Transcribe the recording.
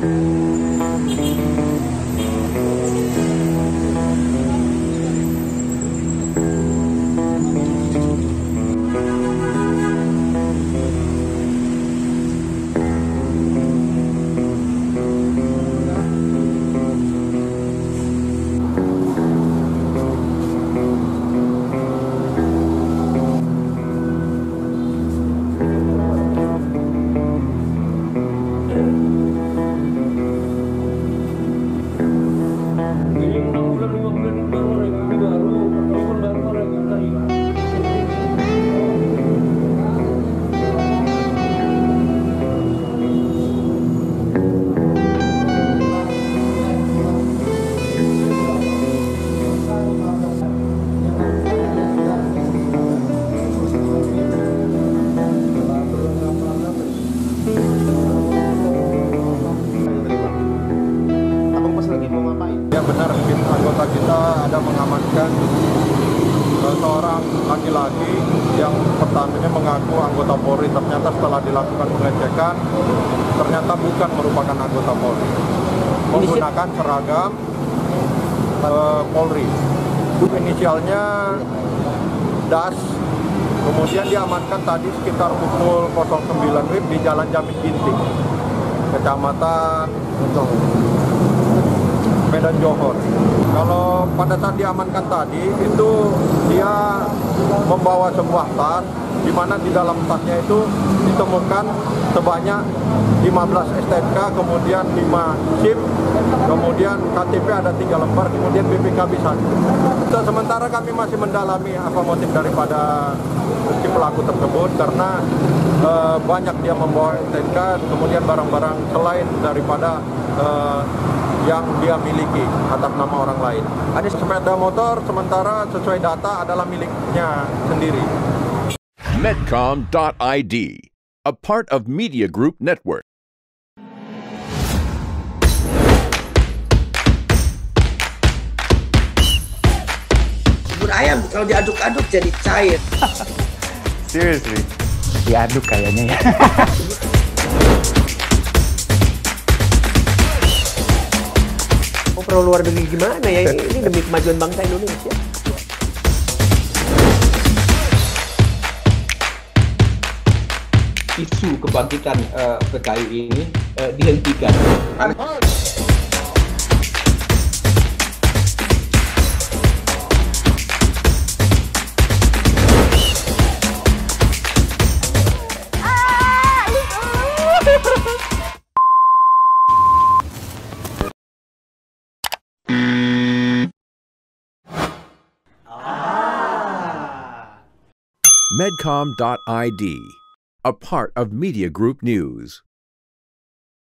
Ya benar, anggota kita ada mengamankan seorang laki-laki yang pertamanya mengaku anggota Polri. Ternyata setelah dilakukan pengecekan, ternyata bukan merupakan anggota Polri. Menggunakan seragam Polri. Inisialnya DAS. Kemudian diamankan tadi sekitar pukul 09 WIB di Jalan Jamin Ginting, Kecamatan Medan Johor. Kalau pada saat diamankan tadi itu dia membawa sebuah tas, di mana di dalam tasnya itu ditemukan sebanyak 15 STNK, kemudian 5 SIM, kemudian KTP ada 3 lembar, kemudian BPKB 1. Sementara kami masih mendalami apa motif daripada si pelaku tersebut, karena banyak dia membawa STNK, kemudian barang-barang selain daripada yang dia miliki atas nama orang lain. Ada sepeda motor sementara sesuai data adalah miliknya sendiri. Medcom.id, a part of Media Group Network. Bubur ayam kalau diaduk-aduk jadi cair. Seriously? Diaduk kayaknya ya. Perlu luar negeri gimana ya? Ini demi kemajuan bangsa Indonesia. Isu kebangkitan PKI ini dihentikan. Medcom.id, a part of Media Group News.